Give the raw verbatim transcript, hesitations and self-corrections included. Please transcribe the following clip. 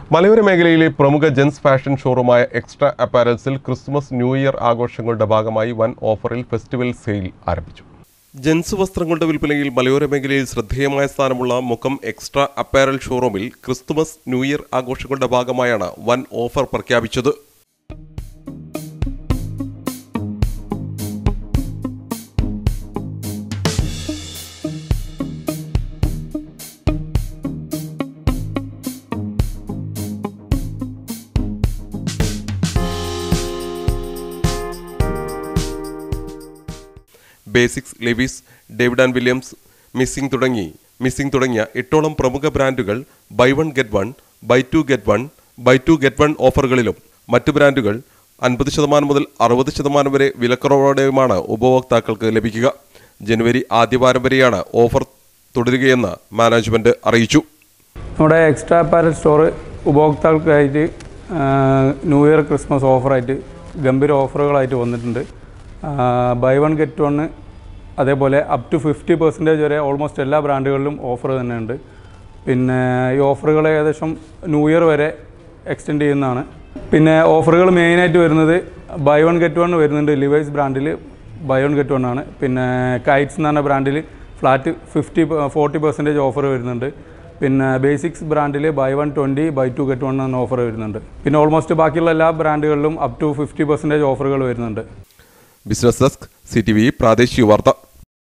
മലയോര മേഖലയിലെ പ്രമുഖ ജെൻസ് ഫാഷൻ ഷോറൂമായ എക്സ്ട്രാ അപ്പാരൽസിൽ ക്രിസ്മസ് ന്യൂ ഇയർ ആഘോഷങ്ങളുടെ ഭാഗമായി വൻ ഓഫറിൽ ഫെസ്റ്റിവൽ സെയിൽ ആരംഭിച്ചു. ജെൻസ് വസ്ത്രങ്ങളുടെ വിൽപ്പനയിൽ മലയോര മേഖലയിൽ ശ്രദ്ധേയമായ സ്ഥാനമുള്ള മുക്കം എക്സ്ട്രാ അപ്പാരൽ ഷോറൂമിൽ ക്രിസ്തുമസ് ന്യൂ ഇയർ ആഘോഷങ്ങളുടെ ഭാഗമായാണ് വൻ ഓഫർ പ്രഖ്യാപിച്ചത്. Basics, Levi's, David and Williams, missing തുടങ്ങി മിസ്സിംഗ് തുടങ്ങിയ എട്ടോളം പ്രമുഖ ബ്രാൻഡുകൾ buy one get one, buy two get one, buy two get one ഓഫറുകളിലും മറ്റു ബ്രാൻഡുകൾ അൻപത് ശതമാനം മുതൽ അറുപത് ശതമാനം വരെ വിലക്കുറവോടെയുമാണ് ഉപഭോക്താക്കൾക്ക് ലഭിക്കുക. ജനുവരി ആദ്യവാരം വരെയാണ് ഓഫർ തുടരുകയെന്ന് മാനേജ്മെന്റ് അറിയിച്ചു. നമ്മുടെ എക്സ്ട്രാ അപ്പാരൽ സ്റ്റോർ ഉപഭോക്താക്കൾക്കായിട്ട് ന്യൂ ഇയർ ക്രിസ്മസ് ഓഫറായിട്ട് ഗംഭീര ഓഫറുകളായിട്ട് വന്നിട്ടുണ്ട്. ബൈ വൺ ഗെറ്റ് വൺ, അതേപോലെ അപ് ടു ഫിഫ്റ്റി പെർസെൻറ്റേജ് വരെ ഓൾമോസ്റ്റ് എല്ലാ ബ്രാൻഡുകളിലും ഓഫർ തന്നെയുണ്ട്. പിന്നെ ഈ ഓഫറുകൾ ഏകദേശം ന്യൂ ഇയർ വരെ എക്സ്റ്റെൻഡ് ചെയ്യുന്നതാണ്. പിന്നെ ഓഫറുകൾ മെയിനായിട്ട് വരുന്നത് ബൈ വൺ ഗെറ്റ് വൺ വരുന്നുണ്ട്. ലിവൈസ് ബ്രാൻഡിൽ ബൈ വൺ ഗെറ്റ് വൺ ആണ്. പിന്നെ കൈറ്റ്സ് എന്ന് പറഞ്ഞ ബ്രാൻഡിൽ flat fifty forty percentage offer വരുന്നുണ്ട്. പിന്നെ ബേസിക്സ് ബ്രാൻഡിൽ buy one twenty, buy two get one എന്ന ഓഫർ വരുന്നുണ്ട്. പിന്നെ ഓൾമോസ്റ്റ് ബാക്കിയുള്ള എല്ലാ ബ്രാൻഡുകളിലും അപ് ടു ഫിഫ്റ്റി പെർസെൻറ്റേജ് ഓഫറുകൾ വരുന്നുണ്ട്. Business desk, C T V പ്രാദേശിക വാർത്ത.